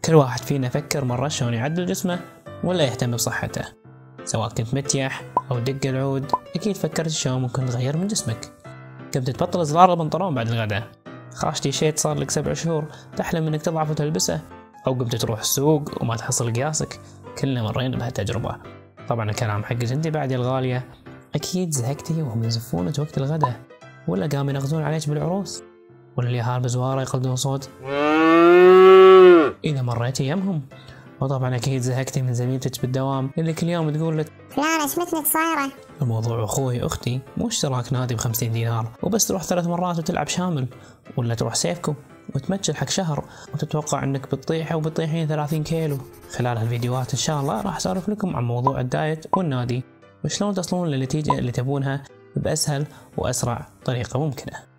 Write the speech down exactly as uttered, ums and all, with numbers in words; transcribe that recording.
كل واحد فينا فكر مرة شلون يعدل جسمه ولا يهتم بصحته. سواء كنت متيح أو دق العود، أكيد فكرت شلون ممكن تغير من جسمك. قمت تبطل زرار البنطلون بعد الغداء، خاش تيشيرت صار لك سبع شهور تحلم انك تضعف وتلبسه، او قمت تروح السوق وما تحصل قياسك. كلنا مرينا بهالتجربة. طبعا الكلام حقك انت بعد يا الغالية. اكيد زهقتي وهم يزفونك وقت الغداء، ولا قام ينغزون عليك بالعروس، ولا اليهال بزواره يقلدون صوت اذا مريتي يمهم. وطبعا اكيد زهقتي من زميلتك بالدوام اللي كل يوم تقول لك فلانة ايش مثلك صايرة؟ الموضوع اخوي اختي مو اشتراك نادي بخمسين دينار وبس تروح ثلاث مرات وتلعب شامل، ولا تروح سيفكو وتمثل حق شهر وتتوقع انك بتطيح او بتطيحين ثلاثين كيلو. خلال هالفيديوهات ان شاء الله راح اسولف لكم عن موضوع الدايت والنادي وشلون تصلون للنتيجة اللي تبونها باسهل واسرع طريقة ممكنة.